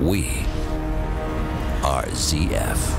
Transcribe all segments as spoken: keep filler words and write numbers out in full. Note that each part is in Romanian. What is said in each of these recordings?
We are Z F.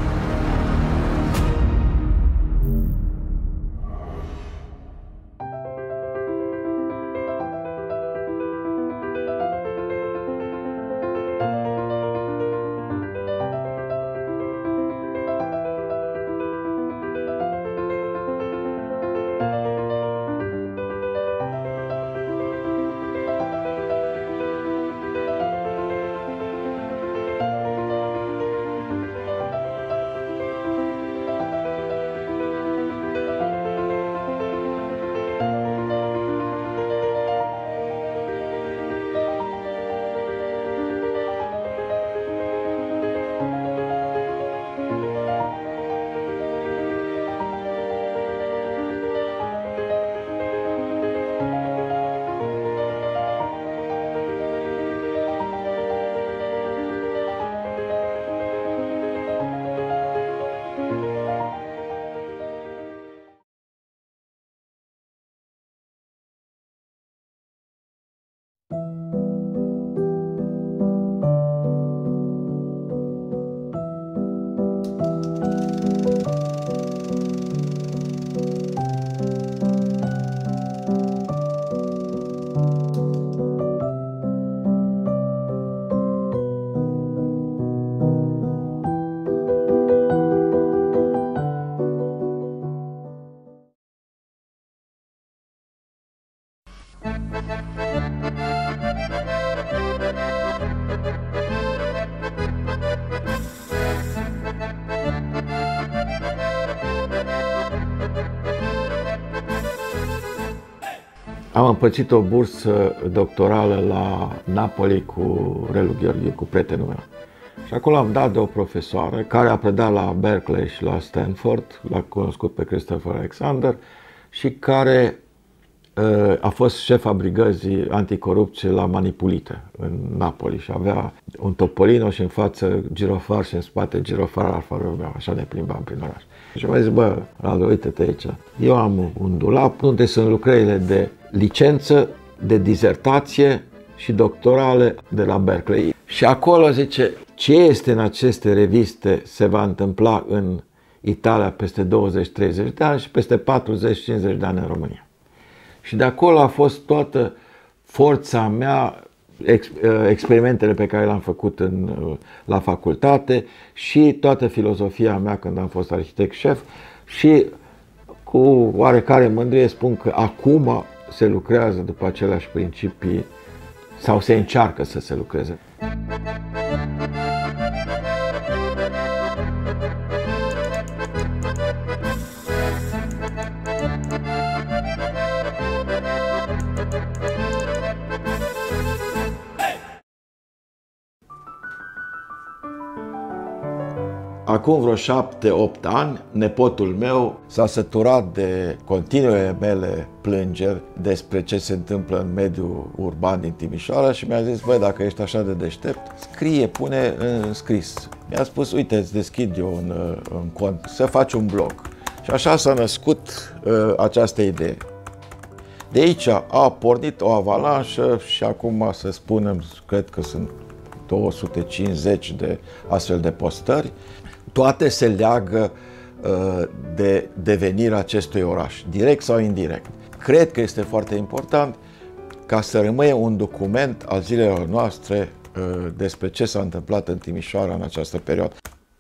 Am împărțit o bursă doctorală la Napoli cu Relu Gheorghiu, cu prietenul meu. Și acolo am dat de o profesoară care a predat la Berkeley și la Stanford, l-a cunoscut pe Christopher Alexander, și care uh, a fost șefa brigăzii anticorupție la Manipulite, în Napoli, și avea un topolino și în față girofar și în spate girofar Alfa Romeo, așa ne plimbam prin oraș. Și mi-a zis, bă, Radu, uite-te aici, eu am un dulap unde sunt lucrările de licență, de dizertație și doctorale de la Berkeley. Și acolo zice, ce este în aceste reviste se va întâmpla în Italia peste douăzeci treizeci de ani și peste patruzeci cincizeci de ani în România. Și de acolo a fost toată forța mea, ex, experimentele pe care le-am făcut în, la facultate și toată filozofia mea când am fost arhitect șef, și cu oarecare mândrie spun că acum se lucrează după aceleași principii sau se încearcă să se lucreze. Acum vreo șapte opt ani, nepotul meu s-a săturat de continuele mele plângeri despre ce se întâmplă în mediul urban din Timișoara și mi-a zis, băi, dacă ești așa de deștept, scrie, pune în scris. Mi-a spus, uite, îți deschid eu un, un cont, să faci un blog. Și așa s-a născut uh, această idee. De aici a pornit o avalanșă și acum, să spunem, cred că sunt două sute cincizeci de astfel de postări. Toate se leagă uh, de devenirea acestui oraș, direct sau indirect. Cred că este foarte important ca să rămâie un document al zilelor noastre uh, despre ce s-a întâmplat în Timișoara în această perioadă.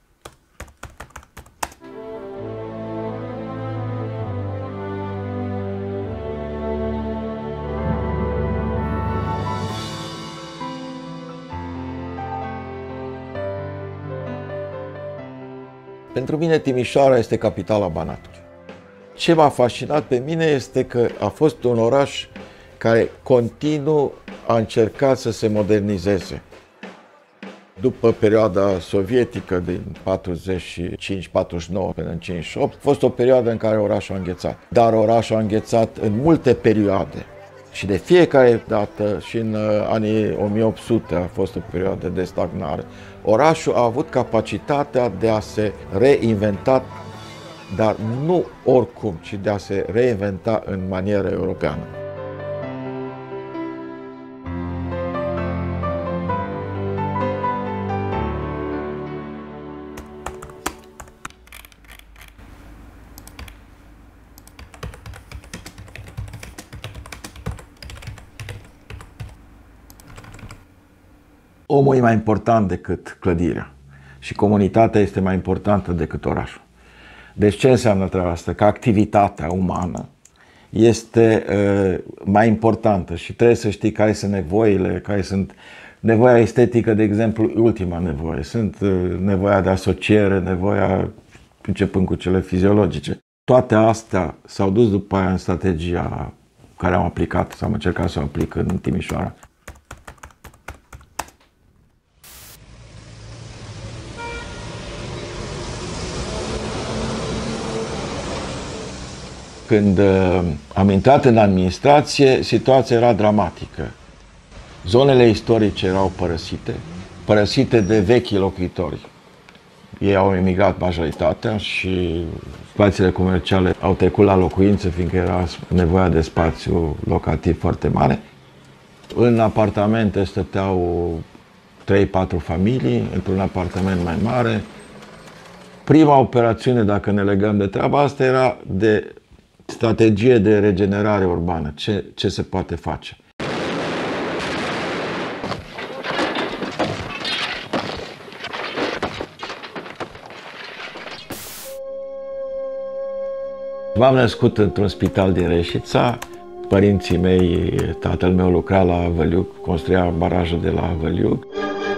Pentru mine Timișoara este capitala Banatului. Ce m-a fascinat pe mine este că a fost un oraș care continuu a încercat să se modernizeze. După perioada sovietică din patruzeci și cinci patruzeci și nouă până în cincizeci și opt, a fost o perioadă în care orașul a înghețat. Dar orașul a înghețat în multe perioade. Și de fiecare dată, și în anii o mie opt sute a fost o perioadă de stagnare, orașul a avut capacitatea de a se reinventa, dar nu oricum, ci de a se reinventa în manieră europeană. Omul e mai important decât clădirea și comunitatea este mai importantă decât orașul. Deci ce înseamnă treaba asta? Că activitatea umană este uh, mai importantă și trebuie să știi care sunt nevoile, care sunt nevoia estetică, de exemplu, ultima nevoie. Sunt uh, nevoia de asociere, nevoia începând cu cele fiziologice. Toate astea s-au dus după aia în strategia care am aplicat, sau am încercat să o aplic în Timișoara. Când uh, am intrat în administrație, situația era dramatică. Zonele istorice erau părăsite, părăsite de vechi locuitori. Ei au emigrat majoritatea și spațiile comerciale au trecut la locuințe, fiindcă era nevoia de spațiu locativ foarte mare. În apartamente stăteau trei patru familii, într-un apartament mai mare. Prima operațiune, dacă ne legăm de treaba asta, era de strategie de regenerare urbană. Ce, ce se poate face? M-am născut într-un spital din Reșița. Părinții mei, tatăl meu lucra la Văliuc, construia barajul de la Văliuc.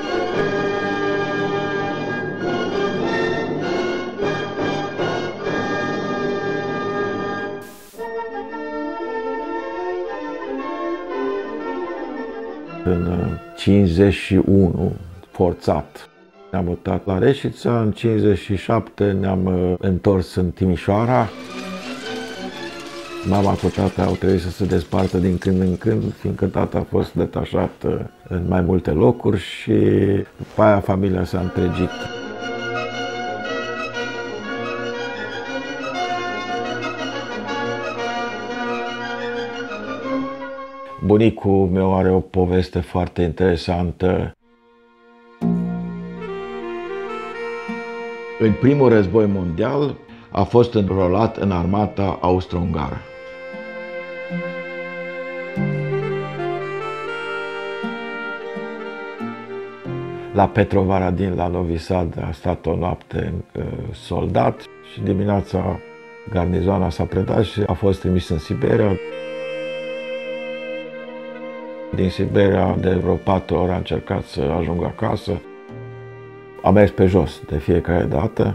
În cincizeci și unu, forțat, ne-am mutat la Reșița. În cincizeci și șapte ne-am întors în Timișoara. Mama cu tata au trebuit să se despartă din când în când, fiindcă tata a fost detașat în mai multe locuri și după aia familia s-a întregit. Bunicul meu are o poveste foarte interesantă. În primul război mondial a fost înrolat în armata austro-ungară. La Petrovaradin, la Novi Sad, a stat o noapte uh, soldat și dimineața garnizoana s-a predat și a fost trimis în Siberia. Din Siberia, de vreo patru ore, a încercat să ajungă acasă. A mers pe jos de fiecare dată.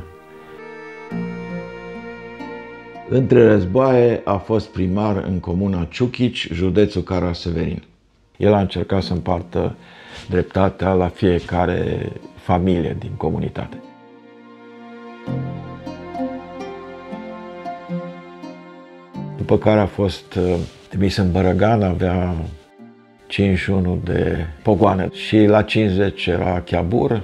Între războaie a fost primar în comuna Ciuchici, județul Cara-Severin. El a încercat să împartă dreptatea la fiecare familie din comunitate. După care a fost trimis în Bărăgan, avea cincizeci și unu de pogoane și la cincizeci era Chiabur.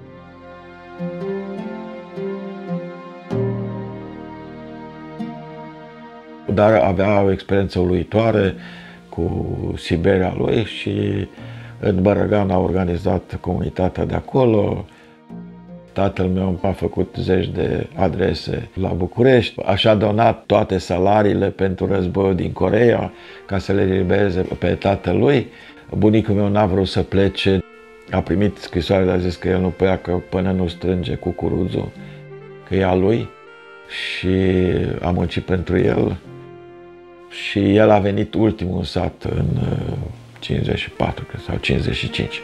Dar avea o experiență uluitoare cu Siberia lui și în Bărăgan a organizat comunitatea de acolo. Tatăl meu a făcut zeci de adrese la București. Așa a donat toate salariile pentru războiul din Coreea ca să le elibereze pe tatălui. Bunicul meu n-a vrut să plece. A primit scrisoare, dar a zis că el nu pleacă până nu strânge cucuruzul, că e a lui, și a muncit pentru el. Și el a venit ultimul în sat în cincizeci și patru, cred, sau cincizeci și cinci.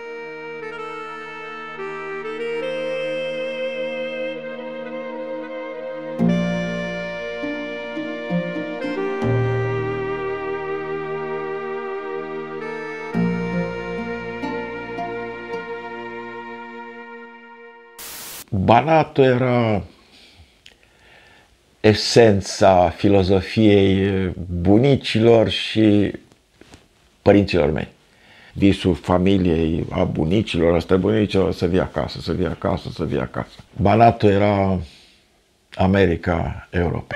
Banatul era esența filozofiei bunicilor și părinților mei. Visul familiei, a bunicilor, a străbunicilor, să vii acasă, să vii acasă, să vii acasă. Banatul era America Europei.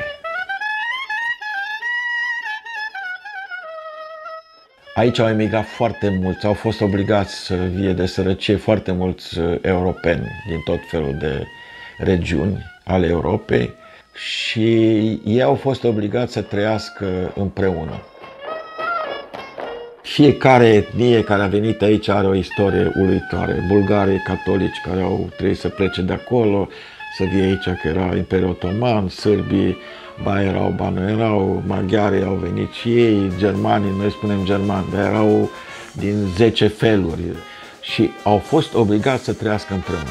Aici au emigrat foarte mulți, au fost obligați să vie de sărăcie foarte mulți europeni din tot felul de regiuni ale Europei și ei au fost obligați să trăiască împreună. Fiecare etnie care a venit aici are o istorie uluitoare. Bulgarii catolici care au trebuit să plece de acolo, să vie aici că era Imperiul Otoman, sârbii ba erau, ba nu erau, maghiarii au venit și ei, germanii, noi spunem germani, dar erau din zece feluri și au fost obligați să trăiască împreună.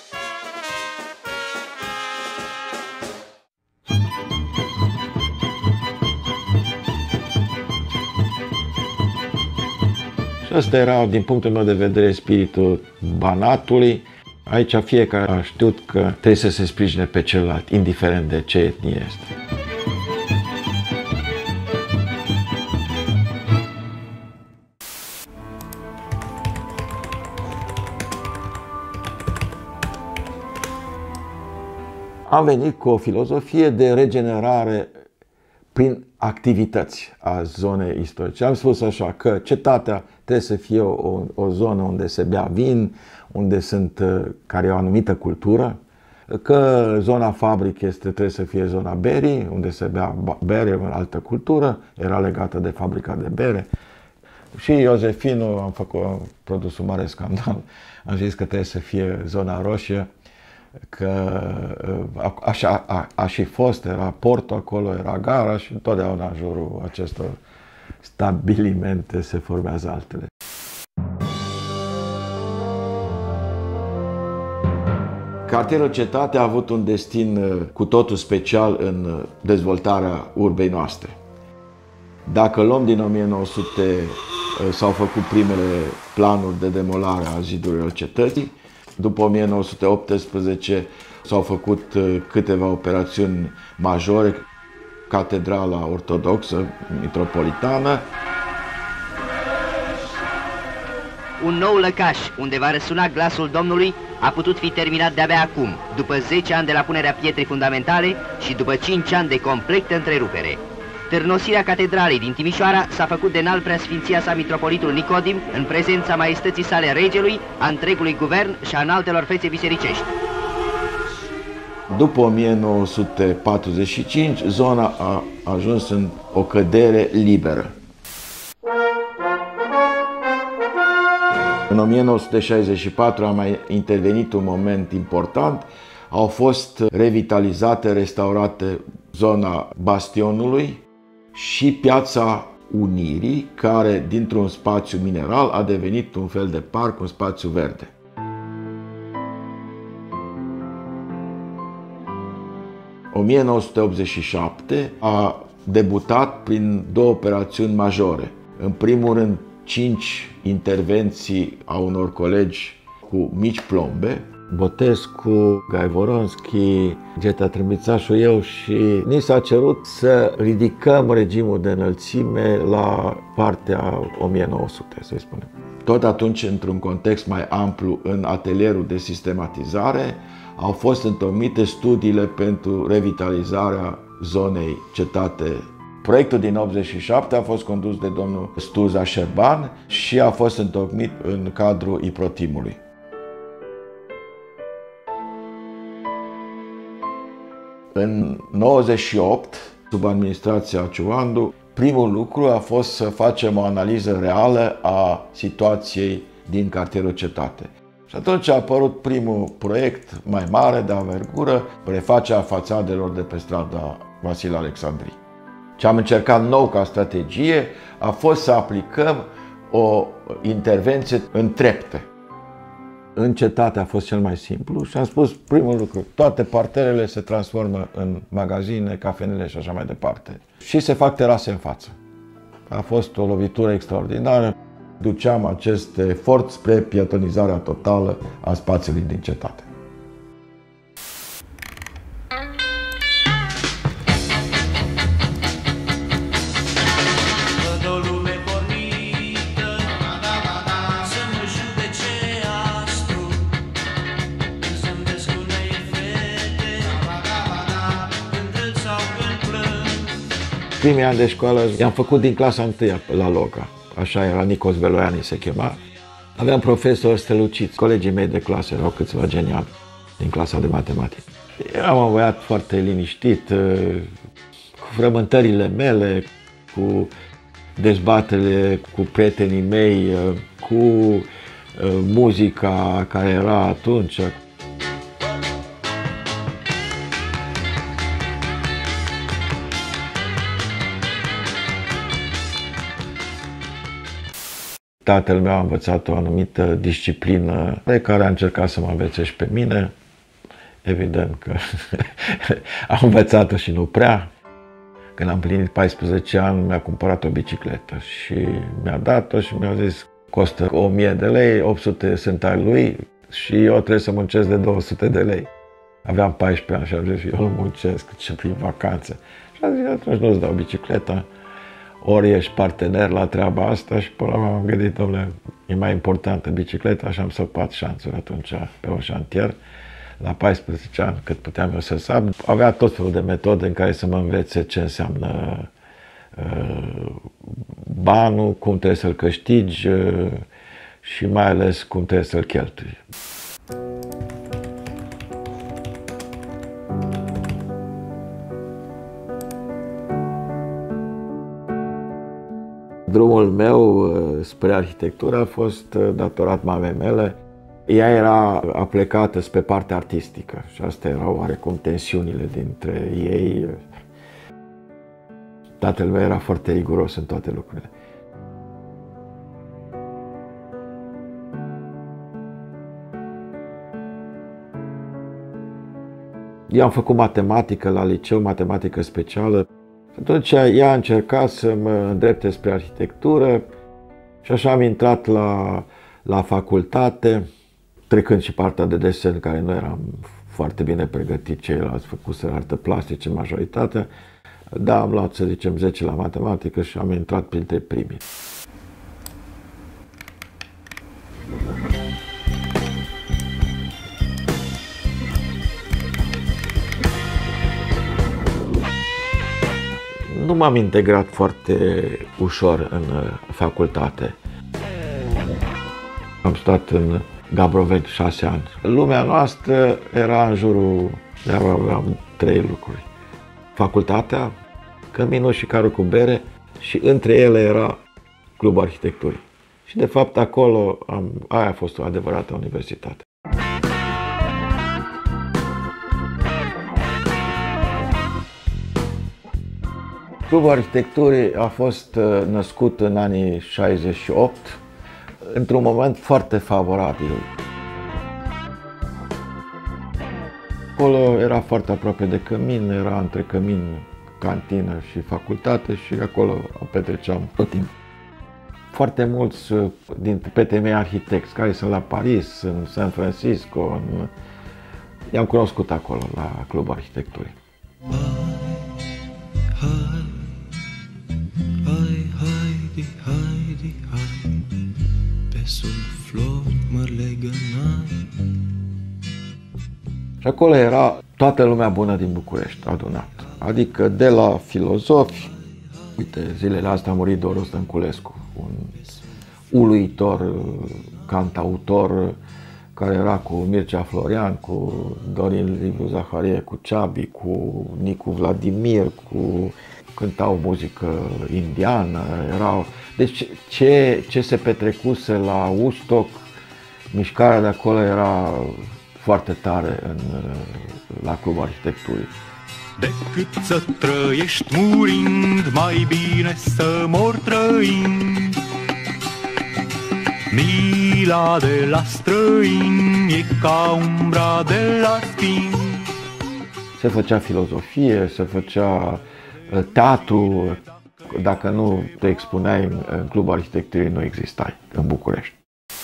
Și ăsta era, din punctul meu de vedere, spiritul Banatului. Aici fiecare a știut că trebuie să se sprijine pe celălalt, indiferent de ce etnie este. Am venit cu o filozofie de regenerare prin activități a zonei istorice. Am spus așa că cetatea trebuie să fie o, o zonă unde se bea vin, unde sunt, care e o anumită cultură, că zona fabric este, trebuie să fie zona berii, unde se bea bere, o altă cultură, era legată de fabrica de bere. Și Iosefinu, am făcut, am produs un mare scandal, am zis că trebuie să fie zona roșie, că așa a, a și fost, era portul acolo, era gara și întotdeauna în jurul acestor stabilimente se formează altele. Cartierul Cetate a avut un destin cu totul special în dezvoltarea urbei noastre. Dacă luăm din o mie nouă sute, s-au făcut primele planuri de demolare a zidurilor cetății. După o mie nouă sute optsprezece s-au făcut câteva operațiuni majore, Catedrala Ortodoxă Mitropolitană. Un nou lăcaș, unde va răsuna glasul Domnului, a putut fi terminat de-abia acum, după zece ani de la punerea pietrei fundamentale și după cinci ani de completă întrerupere. Târnosirea catedralei din Timișoara s-a făcut de înalt preasfinția sa mitropolitul Nicodim, în prezența maestății sale regelui, a întregului guvern și a înaltelor fețe bisericești. După o mie nouă sute patruzeci și cinci, zona a ajuns în o cădere liberă. În o mie nouă sute șaizeci și patru a mai intervenit un moment important. Au fost revitalizate, restaurate zona Bastionului și Piața Unirii, care dintr-un spațiu mineral a devenit un fel de parc, un spațiu verde. o mie nouă sute optzeci și șapte a debutat prin două operațiuni majore. În primul rând, cinci intervenții a unor colegi cu mici plombe, Botescu, Gaivoronski, Geta Trâmbițașu, eu, și ni s-a cerut să ridicăm regimul de înălțime la partea o mie nouă sute, să spunem. Tot atunci, într-un context mai amplu, în atelierul de sistematizare, au fost întocmite studiile pentru revitalizarea zonei cetate. Proiectul din optzeci și șapte a fost condus de domnul Stuza Șerban și a fost întocmit în cadrul Iprotimului. În nouăzeci și opt, sub administrația Ciuvandu, primul lucru a fost să facem o analiză reală a situației din cartierul Cetate. Și atunci a apărut primul proiect mai mare, de anvergură, refacerea fațadelor de pe strada Vasile Alexandrii. Ce am încercat nou ca strategie a fost să aplicăm o intervenție în trepte. În cetate a fost cel mai simplu și am spus primul lucru, toate parterele se transformă în magazine, cafenele și așa mai departe. Și se fac terase în față. A fost o lovitură extraordinară. Duceam acest efort spre pietonizarea totală a spațiului din cetate. Primii ani de școală i-am făcut din clasa întâia la Loga. Așa era, Nicos Beloiani se chema. Aveam profesori străluciți. Colegii mei de clasă erau câțiva geniali din clasa de matematică. Eram un băiat foarte liniștit, cu frământările mele, cu dezbaterile cu prietenii mei, cu muzica care era atunci. Tatăl meu a învățat o anumită disciplină pe care a încercat să mă învețe și pe mine. Evident că am învățat-o și nu prea. Când am plinit paisprezece ani, mi-a cumpărat o bicicletă și mi-a dat-o și mi-a zis costă o mie de lei, opt sute sunt ai lui și eu trebuie să muncesc de două sute de lei. Aveam paisprezece ani și am zis, eu nu muncesc, ce prin vacanțe. Și am zis, atunci nu-ți dau bicicleta, ori ești partener la treaba asta și până la urmă am gândit, dom'le, e mai importantă bicicleta și am săpat șanțuri atunci pe un șantier. La paisprezece ani, cât puteam eu să sap, avea tot felul de metode în care să mă învețe ce înseamnă uh, banul, cum trebuie să-l câștigi uh, și mai ales cum trebuie să-l cheltui. Drumul meu spre arhitectură a fost datorat mamei mele. Ea era aplecată spre partea artistică și astea erau oarecum tensiunile dintre ei. Tatăl meu era foarte riguros în toate lucrurile. Eu am făcut matematică la liceu, matematică specială. Atunci ea a încercat să mă îndrepte spre arhitectură și așa am intrat la, la facultate, trecând și partea de desen, care nu eram foarte bine pregătit, ceilalți făcuseră artă plastice majoritatea. Da, am luat, să zicem, zece la matematică și am intrat printre primii. Nu m-am integrat foarte ușor în facultate. Am stat în Gabroveci șase ani. Lumea noastră era în jurul, aveam trei lucruri. Facultatea, căminul și carul cu bere și între ele era Clubul Arhitecturii. Și de fapt acolo, am, aia a fost o adevărată universitate. Clubul Arhitecturii a fost născut în anii șaizeci și opt, într-un moment foarte favorabil. Acolo era foarte aproape de cămin, era între cămin, cantină și facultate și acolo petreceam tot timpul. Foarte mulți dintre prietenii mei arhitecți care sunt la Paris, în San Francisco, în... i-am cunoscut acolo, la Clubul Arhitecturii. Și acolo era toată lumea bună din București adunată. Adică de la filozofi, uite, zilele astea a murit Doru Stănculescu, un uluitor cantautor care era cu Mircea Florian, cu Dorin Liviu Zaharie, cu Ceabi, cu Nicu Vladimir, cu cântau muzică indiană, erau... Deci ce, ce se petrecuse la Woodstock, mișcarea de acolo era foarte tare în, la Clubul Arhitecturii. Decât să trăiești murind, mai bine să mor trăind. Mila de la străini e ca umbra de la spin. Se făcea filozofie, se făcea teatru. Dacă nu te expuneai în Clubul Arhitecturii, nu existai în București.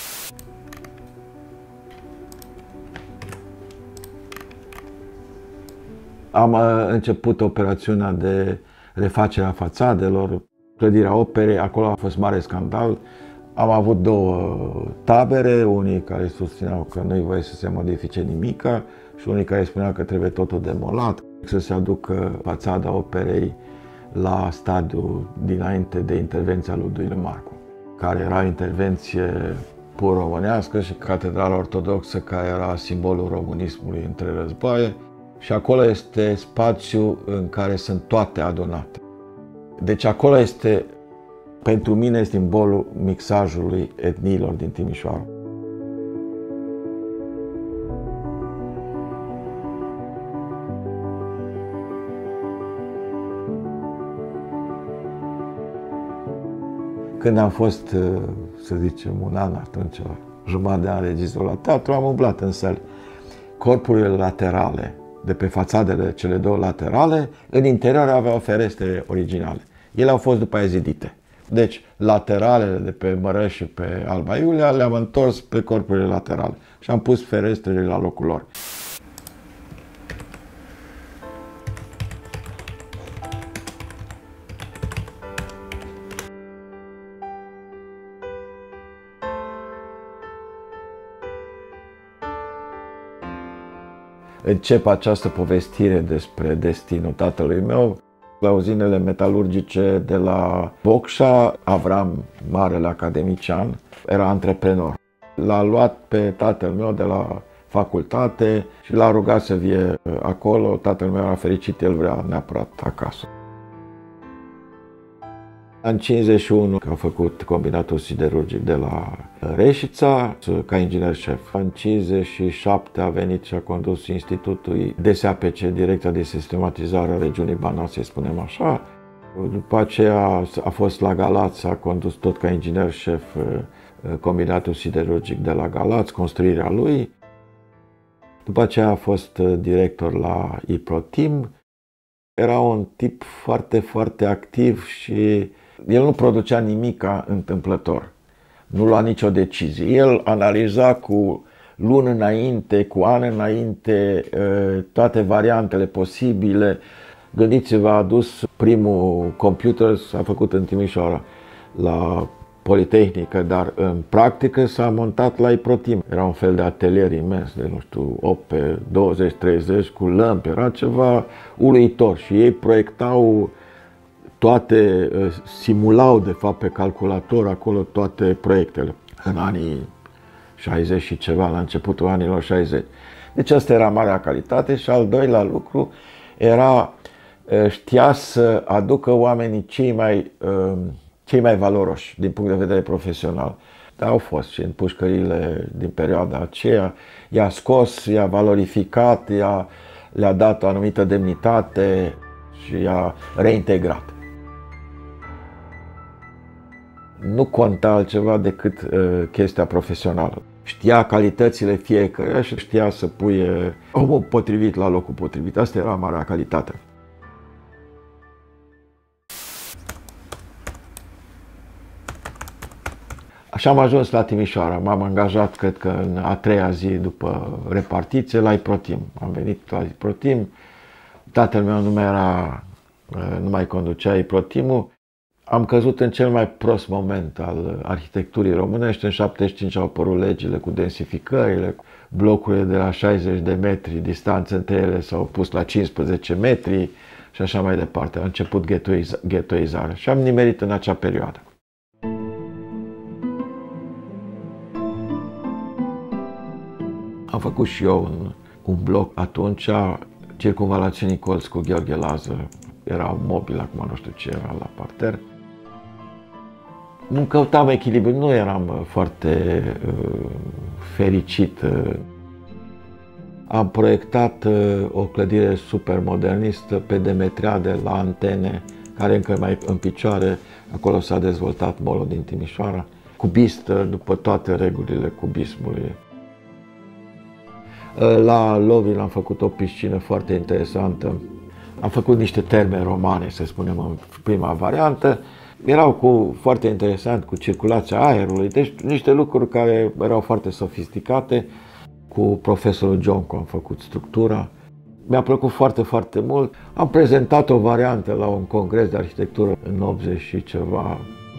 Am început operațiunea de refacere a fațadelor, clădirea operei, acolo a fost mare scandal. Am avut două tabere, unii care susțineau că nu-i voie să se modifice nimica și unii care spuneau că trebuie totul demolat, să se aducă fațada operei la stadiu dinainte de intervenția lui Duile Marcu, care era o intervenție pur românească și Catedrala Ortodoxă, care era simbolul românismului între războaie. Și acolo este spațiu în care sunt toate adunate. Deci acolo este Pentru mine este simbolul mixajului etniilor din Timișoara. Când am fost, să zicem, un an atunci, jumătate de an regizor la teatru, am umblat în săli. Corpurile laterale, de pe fațadele cele două laterale, în interior aveau ferestre originale. Ele au fost după aia zidite. Deci, lateralele de pe Mărăș și pe Alba Iulia le-am întors pe corpurile laterale și am pus ferestrele la locul lor. Încep această povestire despre destinul tatălui meu la uzinele metalurgice de la Bocșa. Avram, marele academician, era antreprenor. L-a luat pe tatăl meu de la facultate și l-a rugat să vie acolo. Tatăl meu era fericit, el vrea neapărat acasă. În cincizeci și unu a făcut combinatul siderurgic de la Reșița ca inginer șef. În cincizeci și șapte a venit și a condus Institutul D S A P C, Direcția de Sistematizare a Regiunii Banat, să spunem așa. După aceea a fost la Galați, a condus tot ca inginer șef combinatul siderurgic de la Galați, construirea lui. După aceea a fost director la IPROTIM. Era un tip foarte, foarte activ și el nu producea nimica întâmplător. Nu lua nicio decizie. El analiza cu luni înainte, cu ani înainte, toate variantele posibile. Gândiți-vă, a adus primul computer, s-a făcut în Timișoara, la Politehnică, dar în practică s-a montat la IPROTIM. Era un fel de atelier imens, de, nu știu, opt pe douăzeci treizeci, cu lămpi, era ceva uluitor și ei proiectau toate, simulau de fapt pe calculator acolo toate proiectele în anii șaizeci și ceva, la începutul anilor șaizeci. Deci asta era marea calitate și al doilea lucru era, știa să aducă oamenii cei mai cei mai valoroși din punct de vedere profesional. Dar au fost și în pușcările din perioada aceea. I-a scos, i-a valorificat, i-a, le-a dat o anumită demnitate și i-a reintegrat. Nu conta altceva decât uh, chestia profesională. Știa calitățile fiecăruia și știa să puie omul potrivit la locul potrivit. Asta era marea calitate. Așa am ajuns la Timișoara. M-am angajat, cred că în a treia zi după repartiție, la IPROTIM. Am venit la IPROTIM. Tatăl meu nu mai era, nu mai conducea IPROTIM-ul. Am căzut în cel mai prost moment al arhitecturii românești. În șaptezeci și cinci au apărut legile cu densificările. Blocurile de la șaizeci de metri distanță între ele s-au pus la cincisprezece metri și așa mai departe. A început ghettoizarea și am nimerit în acea perioadă. Am făcut și eu un, un bloc atunci, circumvalațiunii Colț cu Gheorghe Lază. Era un mobil, acum nu știu ce era la parter. Nu căutam echilibru, nu eram foarte uh, fericit. Am proiectat uh, o clădire super modernistă pe Demetriade, la Antene, care încă mai în picioare. Acolo s-a dezvoltat mall-ul din Timișoara. Cubistă, după toate regulile cubismului. La Lovin am făcut o piscină foarte interesantă. Am făcut niște terme romane, să spunem, în prima variantă. Erau cu, foarte interesant cu circulația aerului, deci niște lucruri care erau foarte sofisticate. Cu profesorul Jonco am făcut structura. Mi-a plăcut foarte, foarte mult. Am prezentat o variantă la un congres de arhitectură în optzeci și ceva.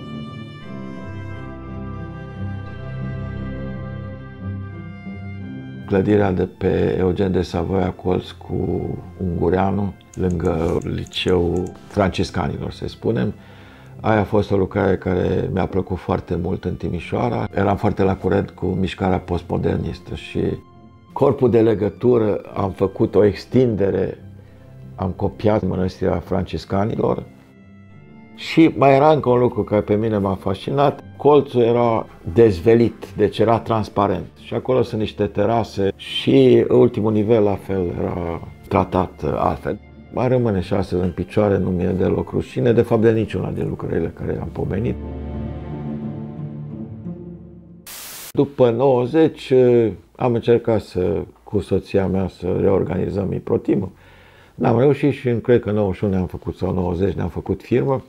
Clădirea de pe Eugen de Savoia Colț cu Ungureanu, lângă liceul franciscanilor, să spunem. Aia a fost o lucrare care mi-a plăcut foarte mult în Timișoara. Eram foarte la curent cu mișcarea postmodernistă și corpul de legătură am făcut o extindere, am copiat mănăstirea franciscanilor. Și mai era încă un lucru care pe mine m-a fascinat. Colțul era dezvelit, deci era transparent. Și acolo sunt niște terase și ultimul nivel la fel era tratat altfel. Mai rămâne și astăzi în picioare, nu mi-e deloc rușine, de fapt de niciuna din lucrările care am pomenit. După nouăzeci am încercat să, cu soția mea să reorganizăm Miprotimul. N-am reușit și cred că în nouăzeci și unu ne-am făcut, sau nouăzeci ne-am făcut firmă.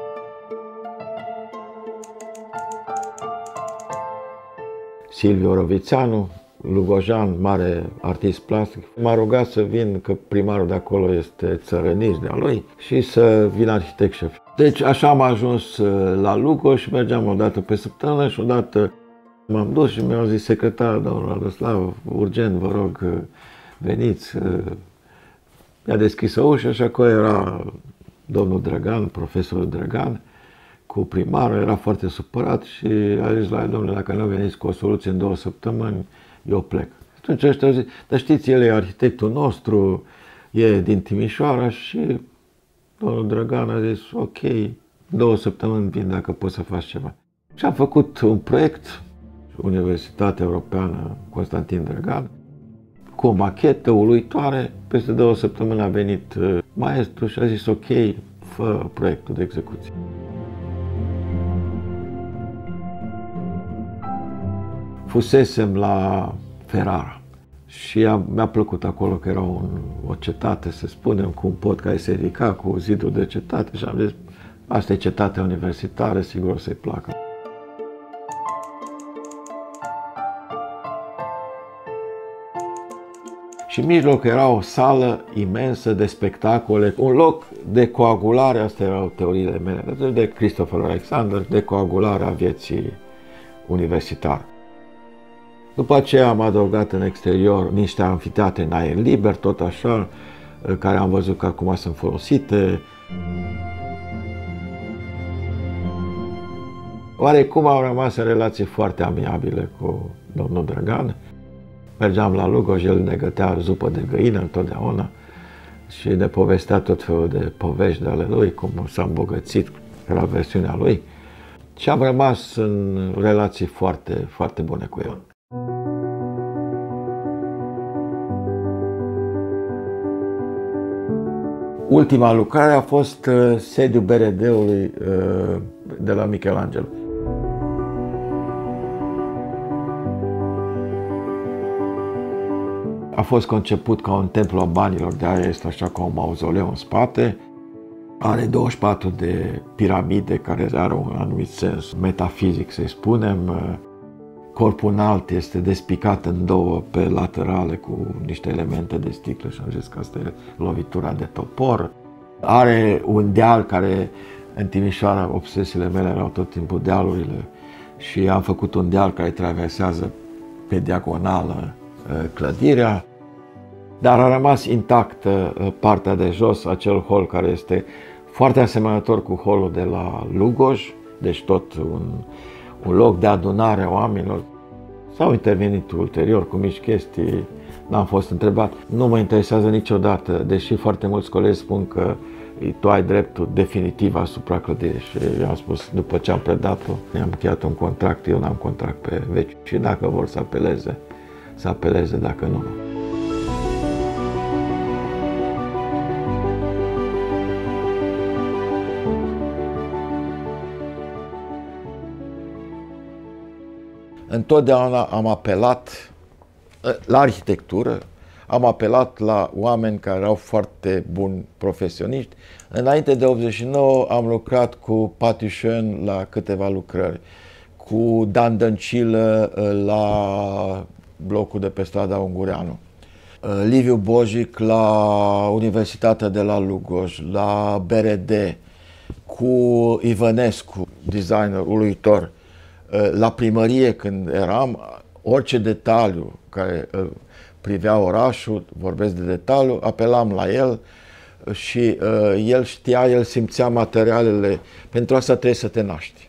Silviu Rovițanu, lugojan, mare artist plastic, m-a rugat să vin, că primarul de acolo este țărăniș de-a lui, și să vin arhitect șef. Deci așa am ajuns la Lugoj și mergeam o dată pe săptămână și odată m-am dus și mi-au zis secretar, domnul Radoslav, urgent, vă rog, veniți. Mi-a deschis o ușă și acolo era domnul Drăgan, profesorul Drăgan, cu primarul, era foarte supărat și a zis la el, domnule, dacă nu veniți cu o soluție în două săptămâni, eu plec. Atunci ăștia au zis, dar știți, el e arhitectul nostru, e din Timișoara și domnul Drăgan a zis, ok, două săptămâni vin dacă poți să faci ceva. Și am făcut un proiect, Universitatea Europeană Constantin Drăgan, cu o machetă uluitoare. Peste două săptămâni a venit maestru și a zis, ok, fă proiectul de execuție. Fusesem la Ferrara și mi-a plăcut acolo că era un, o cetate, să spunem, cu un pod care se ridica, cu zidul de cetate și am zis, asta e cetatea universitară, sigur o să-i placă. Și în mijloc era o sală imensă de spectacole, un loc de coagulare, astea erau teoriile mele, de Christopher Alexander, de coagulare a vieții universitare. După aceea am adăugat în exterior niște amfiteatre în aer liber, tot așa, care am văzut că acum sunt folosite. Oarecum au rămas în relații foarte amiabile cu domnul Drăgan. Mergeam la Lugoj, el ne gătea zupă de găină întotdeauna și ne povestea tot felul de povești de ale lui, cum s-a îmbogățit la versiunea lui. Și am rămas în relații foarte, foarte bune cu el. Ultima lucrare a fost sediul B R D-ului de la Michelangelo. A fost conceput ca un templu a banilor, de aia este așa ca un mauzoleu în spate. Are douăzeci și patru de piramide care are un anumit sens metafizic, să-i spunem. Corpul înalt este despicat în două pe laterale cu niște elemente de sticlă și am zis că asta e lovitura de topor. Are un deal care, în Timișoara, obsesiile mele erau tot timpul dealurile și am făcut un deal care traversează pe diagonală clădirea, dar a rămas intactă partea de jos, acel hol care este foarte asemănător cu holul de la Lugoj, deci tot un, un loc de adunare a oamenilor. S-au intervenit ulterior cu mici chestii, n-am fost întrebat. Nu mă interesează niciodată, deși foarte mulți colegi spun că tu ai dreptul definitiv asupra clădirii și eu am spus, după ce am predat-o, am încheiat un contract, eu n-am contract pe veci și dacă vor să apeleze, să apeleze, dacă nu, nu. Întotdeauna am apelat la arhitectură, am apelat la oameni care erau foarte buni profesioniști. Înainte de optzeci și nouă am lucrat cu Patișen la câteva lucrări, cu Dan Dăncilă la blocul de pe strada Ungureanu, Liviu Bojic la Universitatea de la Lugoj, la B R D, cu Ivănescu, designer uluitor, la primărie când eram, orice detaliu care privea orașul, vorbesc de detaliu, apelam la el și uh, el știa, el simțea materialele. Pentru asta trebuie să te naști.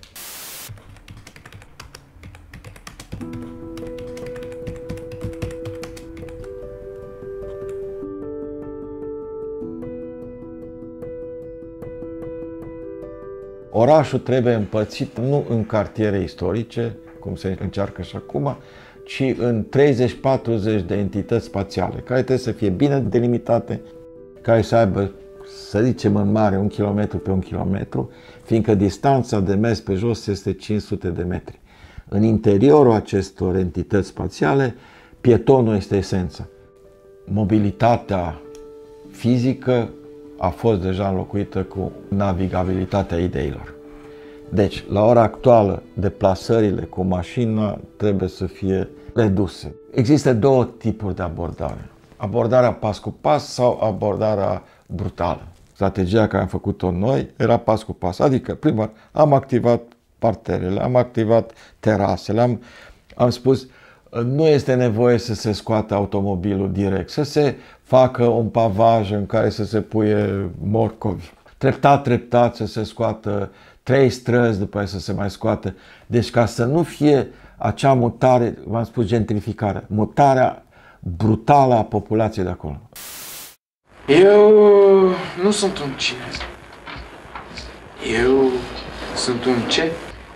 Orașul trebuie împărțit nu în cartiere istorice, cum se încearcă și acum, ci în treizeci patruzeci de entități spațiale, care trebuie să fie bine delimitate, care să aibă, să zicem în mare, un kilometru pe un kilometru, fiindcă distanța de mers pe jos este cinci sute de metri. În interiorul acestor entități spațiale, pietonul este esența. Mobilitatea fizică a fost deja înlocuită cu navigabilitatea ideilor. Deci, la ora actuală, deplasările cu mașina trebuie să fie reduse. Există două tipuri de abordare. Abordarea pas cu pas sau abordarea brutală. Strategia care am făcut-o noi era pas cu pas. Adică, prima, am activat parterele, am activat terasele, am, am spus nu este nevoie să se scoată automobilul direct, să se facă un pavaj în care să se puie morcovi. Treptat, treptat să se scoată trei străzi, după aceea să se mai scoată. Deci ca să nu fie acea mutare, v-am spus gentrificare, mutarea brutală a populației de acolo. Eu nu sunt un cinez. Eu sunt un ce?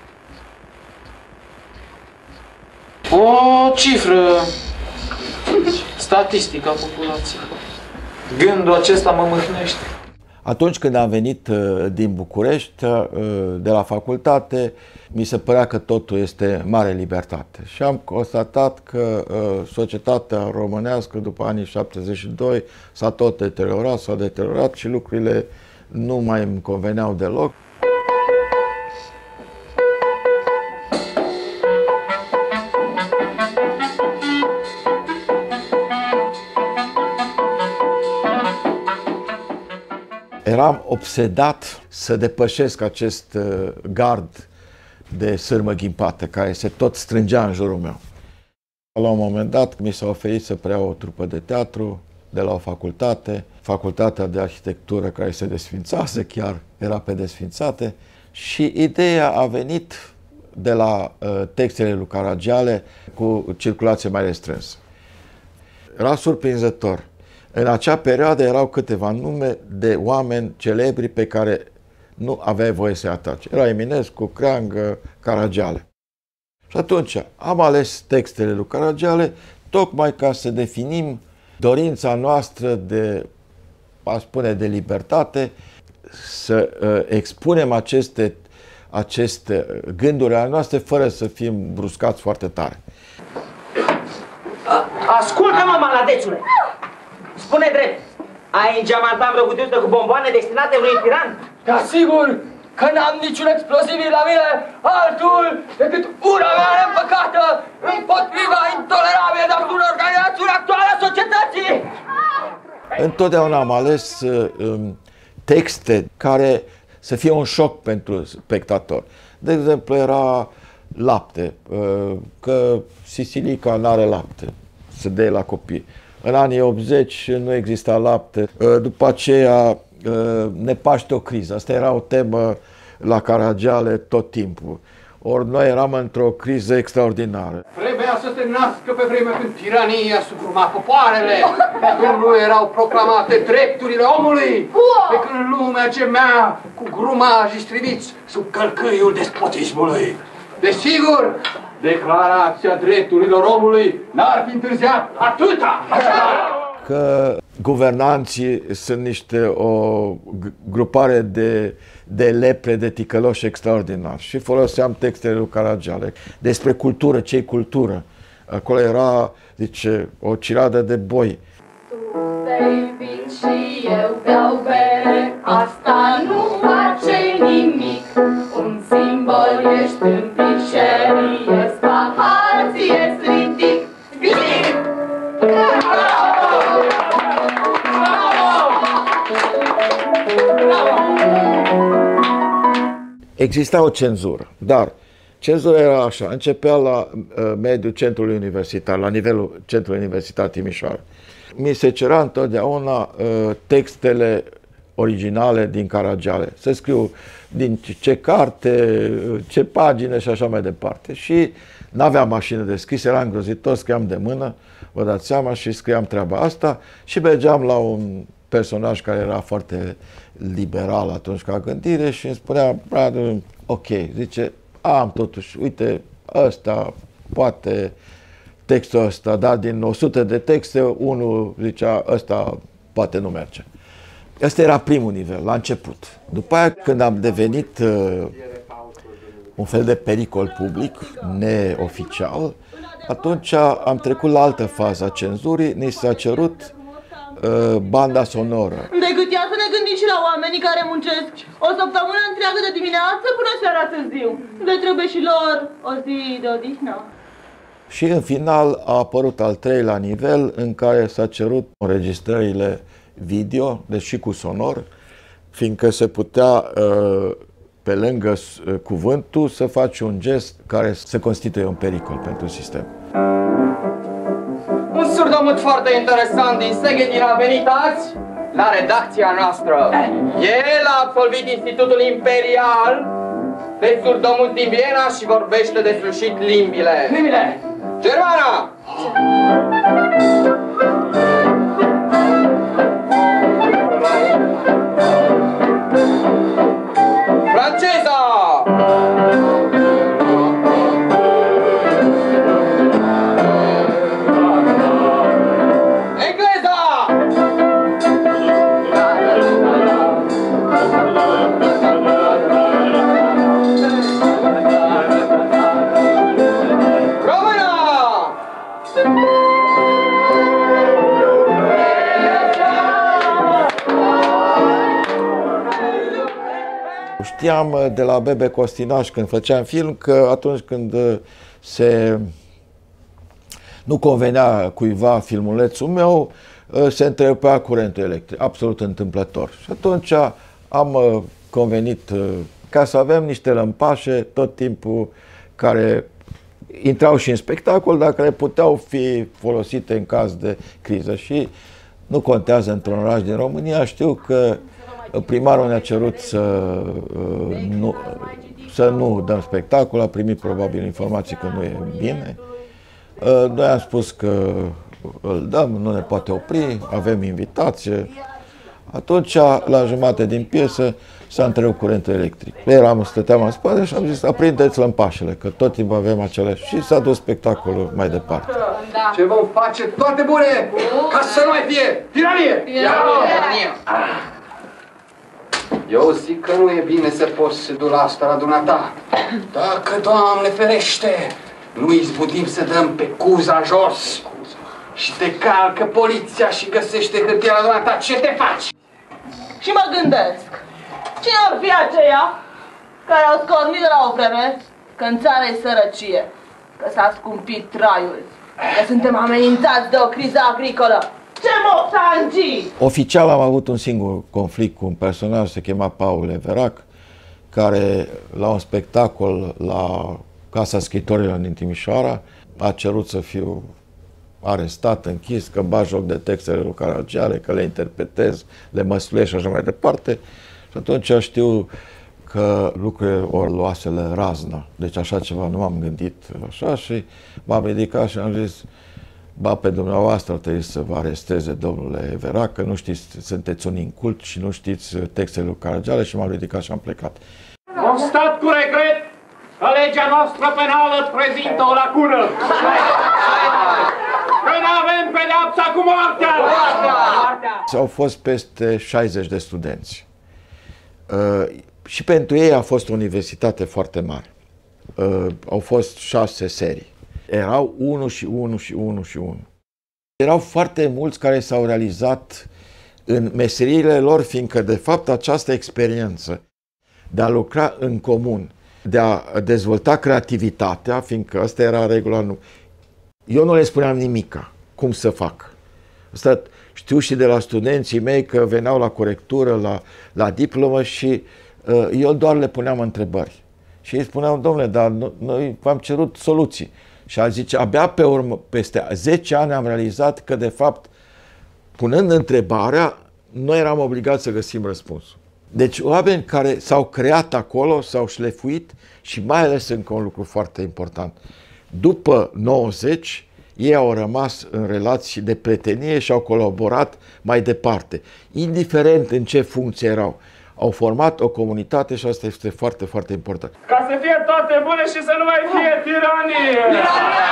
O cifră statistică a populației. Gândul acesta mă mâhnește. Atunci când am venit din București, de la facultate, mi se părea că totul este mare libertate. Și am constatat că societatea românească după anii șaptezeci și doi s-a tot deteriorat, s-a deteriorat și lucrurile nu mai îmi conveneau deloc. Eram obsedat să depășesc acest gard de sârmă ghimpată care se tot strângea în jurul meu. La un moment dat mi s-a oferit să preiau o trupă de teatru de la o facultate, facultatea de arhitectură care se desfințase, chiar era pe desfințate, și ideea a venit de la uh, textele lui Caragiale cu circulație mai restrânsă. Era surprinzător. În acea perioadă erau câteva nume de oameni celebri pe care nu aveai voie să-i ataci. Era Eminescu, Creangă, Caragiale. Și atunci am ales textele lui Caragiale tocmai ca să definim dorința noastră de, a spune, de libertate, să uh, expunem aceste, aceste gânduri ale noastre fără să fim bruscați foarte tare. Ascultă-mă, maladețule! Spune drept, ai îngeamantat vreo cutiuță cu bomboane destinate unui tiran? Da, sigur că n-am niciun exploziv la mine, altul decât ura mea nepăcată împotriva intolerabilei de acțiuni organizațiuni actuale a societății! Întotdeauna am ales um, texte care să fie un șoc pentru spectator. De exemplu, era lapte, uh, că Sisilica n-are lapte, să dea la copii. În anii optzeci nu exista lapte. După aceea ne paște o criză. Asta era o temă la Caragiale tot timpul. Ori noi eram într-o criză extraordinară. Trebuia să se nască pe vremea când tirania sugruma popoarele, când nu erau proclamate drepturile omului, pe când lumea gemea cu grumajii striviți sub călcâiul despotismului. Desigur, Declarația drepturilor omului n-ar fi întârziat atâta! Că guvernanții sunt niște o grupare de, de lepre, de ticăloși extraordinari. Și foloseam textele lui Caragiale despre cultură, ce-i cultură. Acolo era, zice, o ciradă de boi. Tu bei vin și eu beau bere, asta nu face nimic. Un simbol ești în pișerie, spahar ție-ți ridic. Exista o cenzură, dar cenzura era așa, începea la uh, mediul centrului universitar, la nivelul centrului universitar Timișoara. Mi se cerea întotdeauna uh, textele originale din Caragiale, să scriu din ce carte, ce pagine și așa mai departe. Și n-aveam mașină de scris, era îngrozitor, scriam de mână, vă dați seama, și scriam treaba asta și mergeam la un personaj care era foarte liberal atunci ca gândire și îmi spunea, ok, zice, am totuși, uite, ăsta poate textul ăsta, dar din o sută de texte, unul zicea, ăsta poate nu merge. Ăsta era primul nivel, la început. După aia, când am devenit uh, un fel de pericol public, neoficial, atunci am trecut la altă fază a cenzurii, ni s-a cerut uh, banda sonoră. Decât ea să ne gândim și la oamenii care muncesc o săptămână întreagă de dimineață până seara târziu. Le trebuie și lor o zi de odihnă. Și în final a apărut al treilea nivel în care s-a cerut înregistrările video, deci și cu sonor, fiindcă se putea, pe lângă cuvântul, să faci un gest care să constituie un pericol pentru sistem. Un surdomut foarte interesant din Segedin a venit azi la redacția noastră. El a absolvit Institutul Imperial de surdomut din Viena și vorbește de sfârșit limbile. Limbile! Germana! Franceza! Engleza! Știam de la Bebe Costinaș când făceam film că atunci când se nu convenea cuiva filmulețul meu, se întrerupea curentul electric, absolut întâmplător. Și atunci am convenit ca să avem niște lămpașe tot timpul care intrau și în spectacol, dar care puteau fi folosite în caz de criză. Și nu contează într-un oraș din România, știu că primarul ne-a cerut să nu, să nu dăm spectacol, a primit probabil informații că nu e bine. Noi am spus că îl dăm, nu ne poate opri, avem invitație. Atunci, la jumate din piesă, s-a întrerupt curentul electric. Eram, stăteam în spate și am zis, aprindeți lămpașele, că tot timpul avem aceleași. Și s-a dus spectacolul mai departe. Ce vom face toate bune ca să nu mai fie tiranie! Tiranie! Eu zic că nu e bine să poți să du la asta la dumneata. Dacă, Doamne ferește, nu izbutim să dăm pe cuza jos și te calcă poliția și găsește hârtia la dumneata, ce te faci? Și mă gândesc, cine ar fi aceia care au scornit de la o vreme că în țară e sărăcie, că s-a scumpit traiul, că suntem amenințați de o criză agricolă? Ce moptangi! Oficial am avut un singur conflict cu un personaj, se chema Paul Everac, care la un spectacol la Casa Scriitorilor din Timișoara a cerut să fiu arestat, închis, că bat joc de textele lui Caragiale, că le interpretez, le măsluiesc și așa mai departe. Și atunci știu că lucrurile ori luasele razna. Deci așa ceva nu m-am gândit așa și m-am ridicat și am zis, ba, pe dumneavoastră trebuie să vă aresteze domnule Everac, că nu știți, sunteți un incult și nu știți textele lui Caragiale, și m-am ridicat și am plecat. Constat cu regret că legea noastră penală prezintă o lacună. Că nu avem pedeapsa cu moartea! Au fost peste șaizeci de studenți. Uh, și pentru ei a fost o universitate foarte mare. Uh, au fost șase serii. Erau unu și unu și unu și unu. Erau foarte mulți care s-au realizat în meseriile lor, fiindcă, de fapt, această experiență de a lucra în comun, de a dezvolta creativitatea, fiindcă asta era regula, nu. Eu nu le spuneam nimica, cum să fac. Asta știu și de la studenții mei că veneau la corectură, la, la diplomă și uh, eu doar le puneam întrebări. Și ei spuneau, domnule, dar noi v-am cerut soluții. Și a zice, abia pe urmă, peste zece ani am realizat că, de fapt, punând întrebarea, noi eram obligați să găsim răspunsul. Deci oameni care s-au creat acolo, s-au șlefuit și mai ales încă un lucru foarte important. După nouăzeci, ei au rămas în relații de prietenie și au colaborat mai departe, indiferent în ce funcție erau. Au format o comunitate și asta este foarte, foarte important. Ca să fie toate bune și să nu mai fie tiranie!